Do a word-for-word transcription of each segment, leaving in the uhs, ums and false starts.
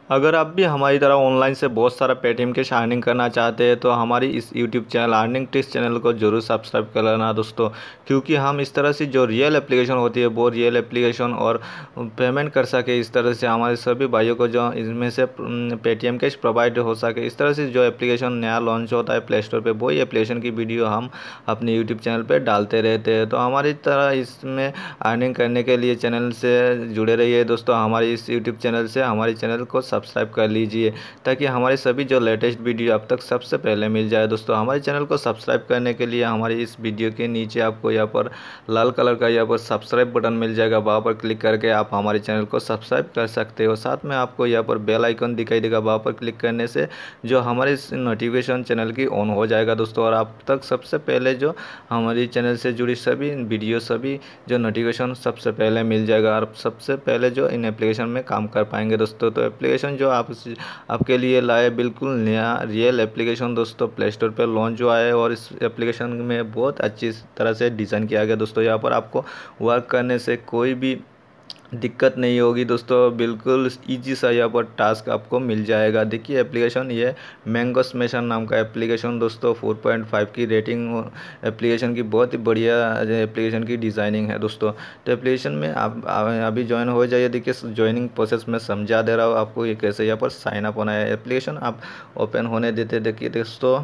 अगर आप भी हमारी तरह ऑनलाइन से बहुत सारा पेटीएम कैश अर्निंग करना चाहते हैं तो हमारी इस YouTube channel earning tips channel को जरूर सब्सक्राइब कर लेना दोस्तों, क्योंकि हम इस तरह से जो रियल एप्लीकेशन होती है वो रियल एप्लीकेशन और पेमेंट कर सके, इस तरह से हमारे सभी भाइयों को जो इसमें से पेटीएम कैश प्रोवाइड हो सके, इस तरह से जो एप्लीकेशन नया लॉन्च होता है प्ले स्टोर पर, वही एप्लीकेशन की वीडियो हम अपने यूट्यूब चैनल पर डालते रहते हैं। तो हमारी तरह इसमें अर्निंग करने के लिए चैनल से जुड़े रहिए दोस्तों। हमारे इस यूट्यूब चैनल से हमारे चैनल को सब्सक्राइब कर लीजिए ताकि हमारे सभी जो लेटेस्ट वीडियो अब तक सबसे पहले मिल जाए दोस्तों। हमारे चैनल को सब्सक्राइब करने के लिए हमारी इस वीडियो के नीचे आपको यहाँ पर लाल कलर का यहाँ पर सब्सक्राइब बटन मिल जाएगा, वहाँ पर क्लिक करके आप हमारे चैनल को सब्सक्राइब कर सकते हो। साथ में आपको यहाँ पर बेल आइकन दिखाई देगा, वहाँ पर क्लिक करने से जो हमारे नोटिफिकेशन चैनल की ऑन हो जाएगा दोस्तों, और आप तक सबसे पहले जो हमारी चैनल से जुड़ी सभी वीडियो सभी जो नोटिफिकेशन सबसे पहले मिल जाएगा और सबसे पहले जो इन एप्लीकेशन में काम कर पाएंगे दोस्तों। तो एप्लीकेशन जो आप आपके लिए लाए बिल्कुल नया रियल एप्लीकेशन दोस्तों, प्ले स्टोर पर लॉन्च हुआ है और इस एप्लीकेशन में बहुत अच्छी तरह से डिज़ाइन किया गया दोस्तों। यहाँ पर आपको वर्क करने से कोई भी दिक्कत नहीं होगी दोस्तों, बिल्कुल इजी सा यहाँ पर टास्क आपको मिल जाएगा। देखिए एप्लीकेशन ये मैंगो स्मैशर नाम का एप्लीकेशन दोस्तों, फोर पॉइंट फाइव की रेटिंग एप्लीकेशन की, बहुत ही बढ़िया एप्लीकेशन की डिज़ाइनिंग है दोस्तों। तो एप्लीकेशन में आप अभी ज्वाइन हो जाइए। देखिए ज्वाइनिंग प्रोसेस में समझा दे रहा हूँ आपको ये कैसे यहाँ पर साइन अप होना है। एप्लीकेशन आप ओपन होने देते देखिए दोस्तों,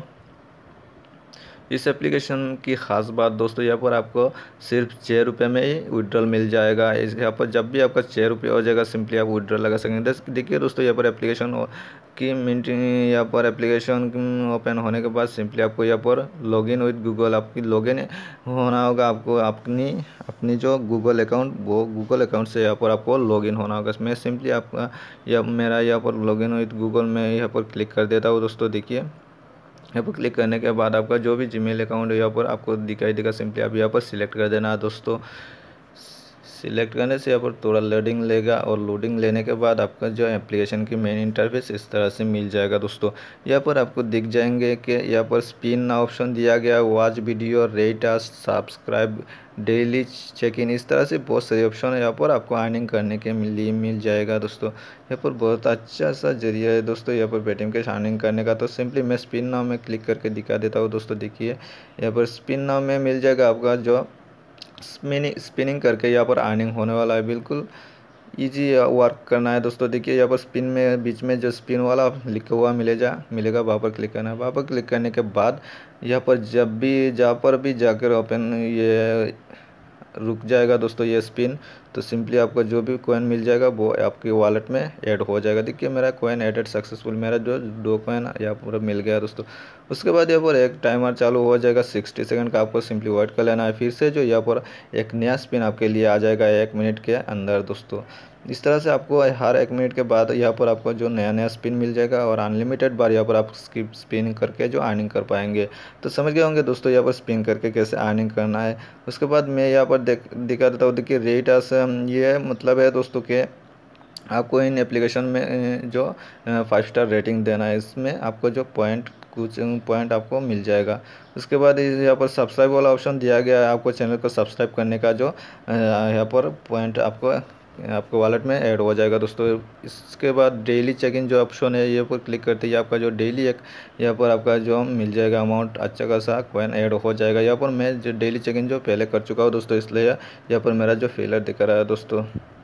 इस एप्लीकेशन की ख़ास बात दोस्तों यहाँ पर आपको सिर्फ छः रुपये में ही विड्रॉल मिल जाएगा। इस यहाँ पर जब भी आपका छः रुपये हो जाएगा सिंपली आप विड्रॉल लगा सकेंगे। देखिए दोस्तों यहाँ पर एप्लीकेशन की मिनट यहाँ पर एप्लीकेशन ओपन होने के बाद सिंपली आपको यहाँ पर लॉगिन विद गूगल आपकी लॉगिन होना होगा। आपको अपनी अपनी जो गूगल अकाउंट वो गूगल अकाउंट से यहाँ पर आपको लॉगिन होना होगा। मैं सिंपली आपका या मेरा यहाँ पर लॉगिन विद गूगल में यहाँ पर क्लिक कर देता हूँ दोस्तों। देखिए यहाँ पर क्लिक करने के बाद आपका जो भी जीमेल अकाउंट है यहाँ पर आपको दिखाई देगा, सिंपली आप यहाँ पर सिलेक्ट कर देना है दोस्तों। सिलेक्ट करने से यहाँ पर थोड़ा लोडिंग लेगा और लोडिंग लेने के बाद आपका जो एप्लीकेशन की मेन इंटरफेस इस तरह से मिल जाएगा दोस्तों। यहाँ पर आपको दिख जाएंगे कि यहाँ पर स्पिन ऑप्शन दिया गया, watch video, rate task, subscribe, daily check in, इस तरह से बहुत सारे ऑप्शन है यहाँ पर आपको अर्निंग करने के लिए मिल जाएगा दोस्तों। यहाँ पर बहुत अच्छा सा जरिया है दोस्तों यहाँ पर पेटीएम कैश अर्निंग करने का। तो सिंपली मैं स्पिन नाउ में क्लिक करके दिखा देता हूँ दोस्तों। देखिए यहाँ पर स्पिन नाउ में मिल जाएगा आपका जो स्पिनिंग स्पिनिंग करके यहाँ पर अर्निंग होने वाला है। बिल्कुल इजी वर्क करना है दोस्तों। देखिए यहाँ पर स्पिन में बीच में जो स्पिन वाला लिखा हुआ मिलेगा मिलेगा वहाँ पर क्लिक करना है। वहाँ पर क्लिक करने के बाद यहाँ पर जब भी जहाँ पर भी जाकर ओपन ये रुक जाएगा दोस्तों ये स्पिन, तो सिंपली आपका जो भी कॉइन मिल जाएगा वो आपके वॉलेट में ऐड हो जाएगा। देखिए मेरा कॉइन एडेड सक्सेसफुल, मेरा जो दो कॉइन यहाँ पर मिल गया दोस्तों। उसके बाद यहाँ पर एक टाइमर चालू हो जाएगा सिक्सटी सेकंड का, आपको सिंपली वेट कर लेना है। फिर से जो यहाँ पर एक नया स्पिन आपके लिए आ जाएगा एक मिनट के अंदर दोस्तों। इस तरह से आपको हर एक मिनट के बाद यहाँ पर आपको जो नया नया स्पिन मिल जाएगा और अनलिमिटेड बार यहाँ पर आप स्किप स्पिन करके जो अर्निंग कर पाएंगे। तो समझ गए होंगे दोस्तों यहाँ पर स्पिन करके कैसे अर्निंग करना है। उसके बाद मैं यहाँ पर देख दिखा देता हूँ। देखिए रेट ये मतलब है दोस्तों के आपको इन एप्लीकेशन में जो फाइव स्टार रेटिंग देना है, इसमें आपको जो पॉइंट कुछ पॉइंट आपको मिल जाएगा। उसके बाद यहाँ पर सब्सक्राइब वाला ऑप्शन दिया गया है, आपको चैनल को सब्सक्राइब करने का जो यहाँ पर पॉइंट आपको आपके वॉलेट में ऐड हो जाएगा दोस्तों। इसके बाद डेली चेक इन जो ऑप्शन है ये पर क्लिक करते ही आपका जो डेली एक यहाँ पर आपका जो मिल जाएगा अमाउंट अच्छा खासा कॉइन ऐड हो जाएगा। यहाँ पर मैं जो डेली चेक इन जो पहले कर चुका हूँ दोस्तों, इसलिए यहाँ पर मेरा जो फेलर दिख रहा है दोस्तों।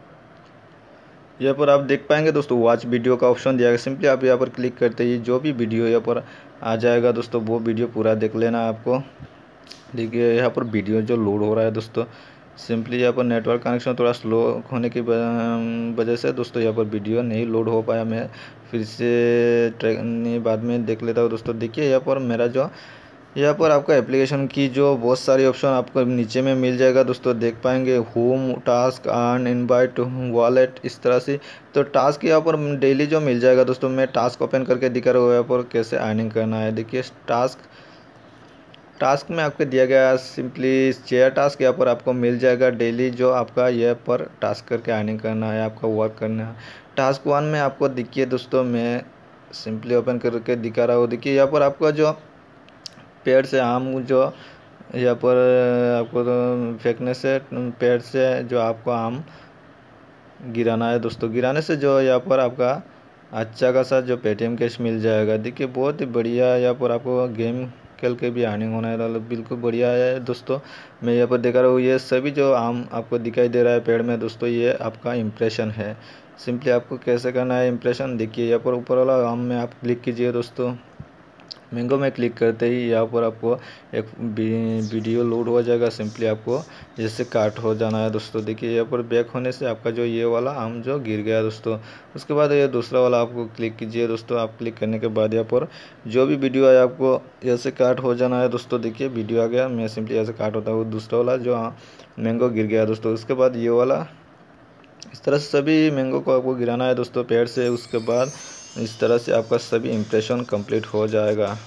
यहाँ पर आप देख पाएंगे दोस्तों वॉच वीडियो का ऑप्शन दिया गया, सिंपली आप यहाँ पर क्लिक करते ही जो भी वीडियो यहाँ पर आ जाएगा दोस्तों वो वीडियो पूरा देख लेना है आपको। देखिए यहाँ पर वीडियो जो लोड हो रहा है दोस्तों, सिंपली यहाँ पर नेटवर्क कनेक्शन थोड़ा स्लो होने की वजह से दोस्तों यहाँ पर वीडियो नहीं लोड हो पाया। मैं फिर से ट्रैक बाद में देख लेता हूँ दोस्तों। देखिए यहाँ पर मेरा जो यहाँ पर आपका एप्लीकेशन की जो बहुत सारी ऑप्शन आपको नीचे में मिल जाएगा दोस्तों, देख पाएंगे home, task, earn, invite, wallet, इस तरह से। तो टास्क यहाँ पर डेली जो मिल जाएगा दोस्तों, मैं टास्क ओपन करके दिखा रहा हूँ यहाँ पर कैसे अर्निंग करना है। देखिए टास्क टास्क में आपको दिया गया सिंपली शेयर टास्क यहाँ पर आपको मिल जाएगा डेली, जो आपका यहाँ पर टास्क करके अर्निंग करना है, आपका वर्क करना है। टास्क वन में आपको दिखिए दोस्तों, मैं सिंपली ओपन करके दिखा रहा हूँ। देखिए यहाँ पर आपका जो पेड़ से आम जो यहाँ पर आपको तो फेंकने से पेड़ से जो आपको आम गिराना है दोस्तों, गिराने से जो यहाँ पर आपका अच्छा खासा जो पेटीएम कैश मिल जाएगा। देखिए बहुत ही बढ़िया है, यहाँ पर आपको गेम खेल के भी अर्निंग होना है, मतलब बिल्कुल बढ़िया है दोस्तों। मैं यहाँ पर दिखा रहा हूँ, ये सभी जो आम आपको दिखाई दे रहा है पेड़ में दोस्तों, ये आपका इम्प्रेशन है। सिंपली आपको कैसे करना है इम्प्रेशन, देखिए यहाँ पर ऊपर वाला आम में आप क्लिक कीजिए दोस्तों। मैंगो में क्लिक करते ही यहाँ पर आपको एक वीडियो लोड हो जाएगा। सिंपली आपको जैसे काट हो जाना है दोस्तों। देखिए यहाँ पर बैक होने से आपका जो ये वाला आम जो गिर गया दोस्तों। उसके बाद ये दूसरा वाला आपको क्लिक कीजिए दोस्तों। आप क्लिक करने के बाद यहाँ पर जो भी वीडियो आया आपको ऐसे काट हो जाना है दोस्तों। देखिए वीडियो आ गया, मैं सिंपली ऐसे काट होता हूँ दूसरा वाला जो मैंगो गिर गया दोस्तों। उसके बाद ये वाला इस तरह से सभी मैंगो को आपको गिराना है दोस्तों पेड़ से। उसके बाद इस तरह से आपका सभी इम्प्रेशन कंप्लीट हो जाएगा।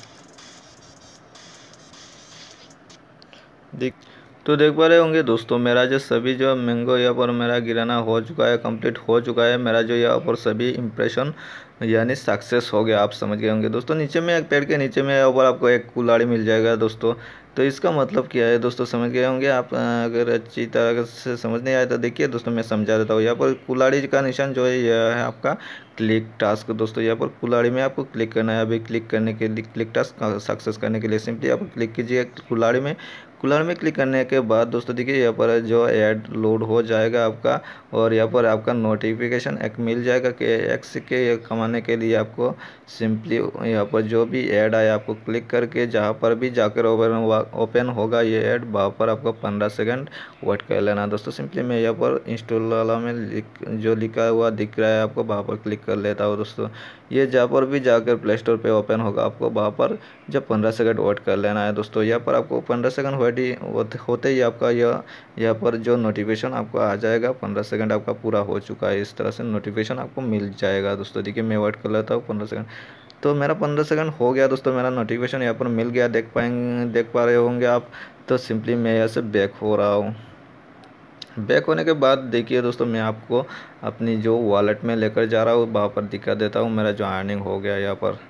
देख तो देख पा रहे होंगे दोस्तों, मेरा जो सभी जो मैंगो यहाँ पर मेरा गिराना हो चुका है, कंप्लीट हो चुका है। मेरा जो यहाँ पर सभी इम्प्रेशन यानी सक्सेस हो गया, आप समझ गए होंगे दोस्तों। नीचे में एक पेड़ के नीचे में यहाँ पर आपको एक कुल्हाड़ी मिल जाएगा दोस्तों। तो इसका मतलब क्या है दोस्तों, समझ गए होंगे आप। अगर अच्छी तरह से समझ नहीं आया तो देखिए दोस्तों मैं समझा देता हूँ। यहाँ पर कुल्हाड़ी का निशान जो है यह है आपका क्लिक टास्क दोस्तों। यहाँ पर कुल्हाड़ी में आपको क्लिक करना है। अभी क्लिक करने के लिए, क्लिक टास्क सक्सेस करने के लिए सिंपली आप क्लिक कीजिए कुल्हाड़ी में। कुल्हाड़ी में क्लिक करने के बाद दोस्तों देखिए यहाँ पर जो ऐड लोड हो जाएगा आपका, और यहाँ पर आपका नोटिफिकेशन एक मिल जाएगा कि एक्स के कमाने के लिए आपको सिंपली यहाँ पर जो भी ऐड आया आपको क्लिक करके जहाँ पर भी जाकर ओपन ओपन होगा ये ऐड, वहाँ पर आपको पंद्रह सेकंड वेट कर लेना दोस्तों। सिंपली मैं यहाँ पर इंस्टॉल वाला में लिख जो लिखा हुआ दिख रहा है आपको, वहाँ पर क्लिक कर लेता हूँ दोस्तों। ये जहाँ पर भी जाकर प्ले स्टोर पर ओपन होगा आपको वहाँ पर जब पंद्रह सेकंड वेट कर लेना है दोस्तों। यहाँ पर आपको पंद्रह सेकंड वेट ही होते ही आपका यह यहाँ पर जो नोटिफिकेशन आपको आ जाएगा, पंद्रह सेकंड आपका पूरा हो चुका है, इस तरह से नोटिफिकेशन आपको मिल जाएगा दोस्तों। देखिए मैं वेट कर लेता हूँ पंद्रह सेकंड। तो मेरा पंद्रह सेकंड हो गया दोस्तों, मेरा नोटिफिकेशन यहाँ पर मिल गया, देख पाएंगे देख पा रहे होंगे आप। तो सिंपली मैं यहाँ से बैक हो रहा हूँ। बैक होने के बाद देखिए दोस्तों मैं आपको अपनी जो वॉलेट में लेकर जा रहा हूँ वहाँ पर दिखा देता हूँ मेरा जो अर्निंग हो गया। यहाँ पर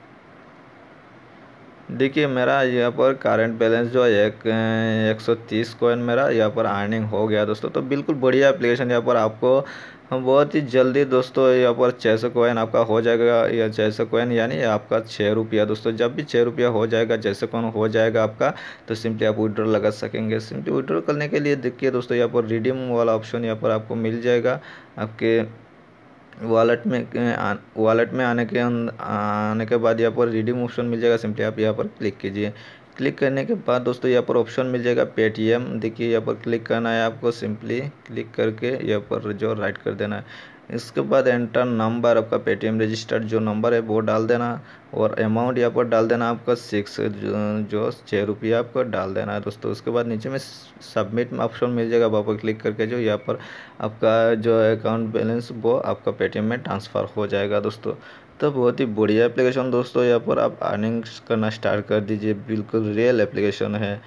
देखिए मेरा यहाँ पर करंट बैलेंस जो है एक एक सौ तीस कॉइन मेरा यहाँ पर अर्निंग हो गया दोस्तों। तो बिल्कुल बढ़िया एप्लीकेशन, यहाँ पर आपको बहुत ही जल्दी दोस्तों यहाँ पर छः सौ कॉइन आपका हो जाएगा। या छः सौ कॉइन यानी आपका छः रुपया दोस्तों। जब भी छः रुपया हो जाएगा, जैसे कौन हो जाएगा आपका, तो सिंपली आप विड्रॉ लगा सकेंगे। सिंपली विड्रॉ करने के लिए देखिए दोस्तों यहाँ पर रिडीम वाला ऑप्शन यहाँ पर आपको मिल जाएगा। आपके वॉलेट में वॉलेट में आने के आने के बाद यहाँ पर रिडीम ऑप्शन मिल जाएगा। सिंपली आप यहाँ पर क्लिक कीजिए। क्लिक करने के बाद दोस्तों यहाँ पर ऑप्शन मिल जाएगा पेटीएम। देखिए यहाँ पर क्लिक करना है आपको। सिंपली क्लिक करके यहाँ पर जो राइट कर देना है। इसके बाद एंटर नंबर, आपका पेटीएम रजिस्टर्ड जो नंबर है वो डाल देना, और अमाउंट यहाँ पर डाल देना आपका सिक्स जो, जो छः रुपया आपको डाल देना है दोस्तों। उसके बाद नीचे में सबमिट ऑप्शन मिल जाएगा, वहाँ पर क्लिक करके जो यहाँ पर आपका जो अकाउंट बैलेंस वो आपका पेटीएम में ट्रांसफ़र हो जाएगा दोस्तों। तो बहुत ही बढ़िया एप्लीकेशन दोस्तों, यहाँ पर आप अर्निंग करना स्टार्ट कर दीजिए, बिल्कुल रियल एप्लीकेशन है।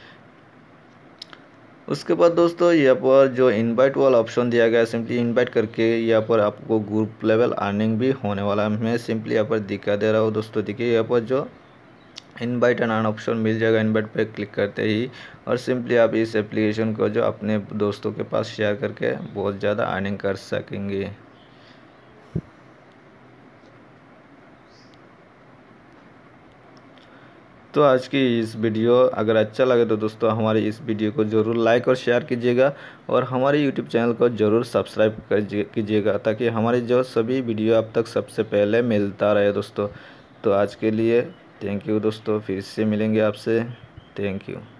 उसके बाद दोस्तों यहाँ पर जो इनवाइट वाला ऑप्शन दिया गया है, सिंपली इनवाइट करके यहाँ पर आपको ग्रुप लेवल अर्निंग भी होने वाला है। मैं सिंपली यहाँ पर दिखा दे रहा हूँ दोस्तों। देखिए यहाँ पर जो इनवाइट एंड अर्न ऑप्शन मिल जाएगा, इनवाइट पे क्लिक करते ही, और सिंपली आप इस एप्लीकेशन को जो अपने दोस्तों के पास शेयर करके बहुत ज़्यादा अर्निंग कर सकेंगे। तो आज की इस वीडियो अगर अच्छा लगे तो दोस्तों हमारी इस वीडियो को ज़रूर लाइक और शेयर कीजिएगा, और हमारे यूट्यूब चैनल को ज़रूर सब्सक्राइब कीजिएगा ताकि हमारी जो सभी वीडियो अब तक सबसे पहले मिलता रहे दोस्तों। तो आज के लिए थैंक यू दोस्तों, फिर से मिलेंगे आपसे। Thank you.